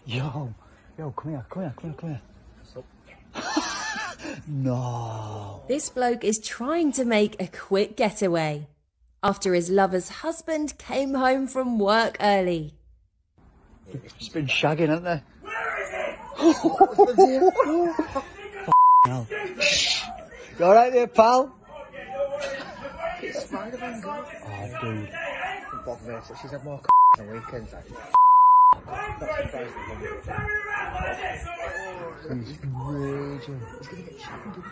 Yo, come here. No. This bloke is trying to make a quick getaway after his lover's husband came home from work early. It's been shagging, hasn't they? Where is it? No. You alright there, pal? It's Spider-Man, girl. Oh, dude. Bob Mercer, she's had more on weekends, actually. He's raging. He's gonna get shot, dude.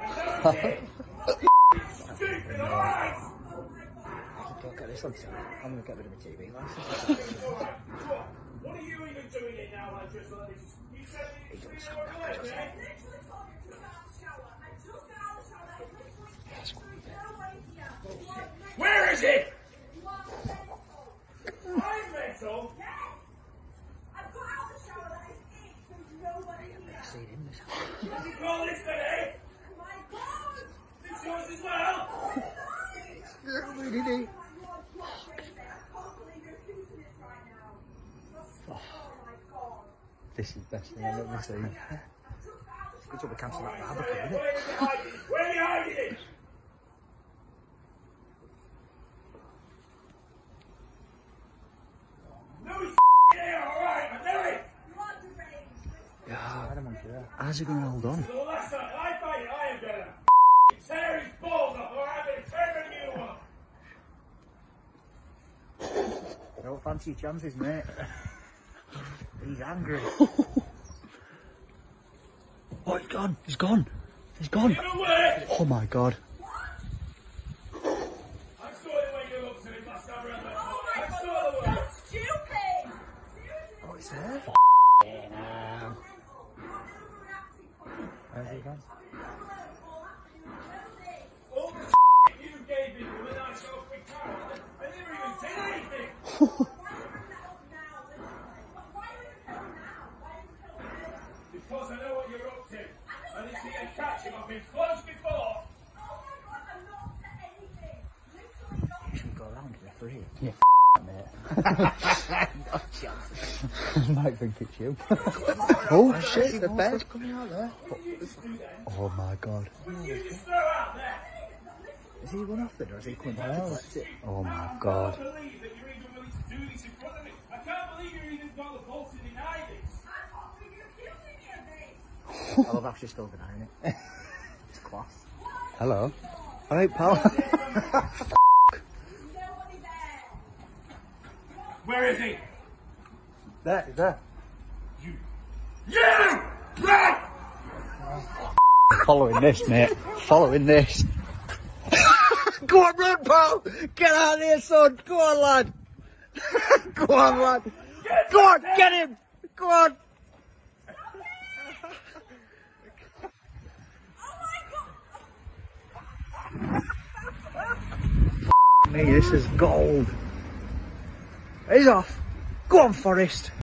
Don't get this on TV. I'm gonna get rid of my TV license. What are you even doing it now, like just like this? You said He doesn't sound that good, does he? where is it? I'm mental. I've seen him this house. What do you call this today? It's yours as well. Where did he? This is the best thing I've ever seen. Good job we cancelled that barbecue, isn't it? Where are you hiding it? No, he's here, alright, I know it. How's he going to hold on? So the last time I fight it, I am gonna tear his balls off, or I'm gonna tear a new one. Don't fancy your chances, mate. He's angry. Oh, he's gone. He's gone. He's gone. Even worse. Oh my god. I saw the way you looked at him last time around that corner. I saw the way. Oh, it's there. Where's he gone? All the you gave me when I saw quick power, I never even said anything. Because I know what you're up to. I didn't see you catch him. I've been close before. You should go around with a free. Yeah, mate. Might think it's you. Oh shit, the bed. Coming out there. Oh my god. You just throw out there. Is he run off it or is he coming back to collect it? Oh my I god. can't believe that you're even willing to do this in front of me. I can't believe you're even got the balls to deny this. I love how she's still denying it. It's class. Hello. Alright, pal. Where is he? There. You! Right! Following this, mate. Following this. Go on, run, pal. Get out of here, son. Go on, lad. Go on, lad. Go on, get him. Go on. Me, this is gold. He's off. Go on, Forrest.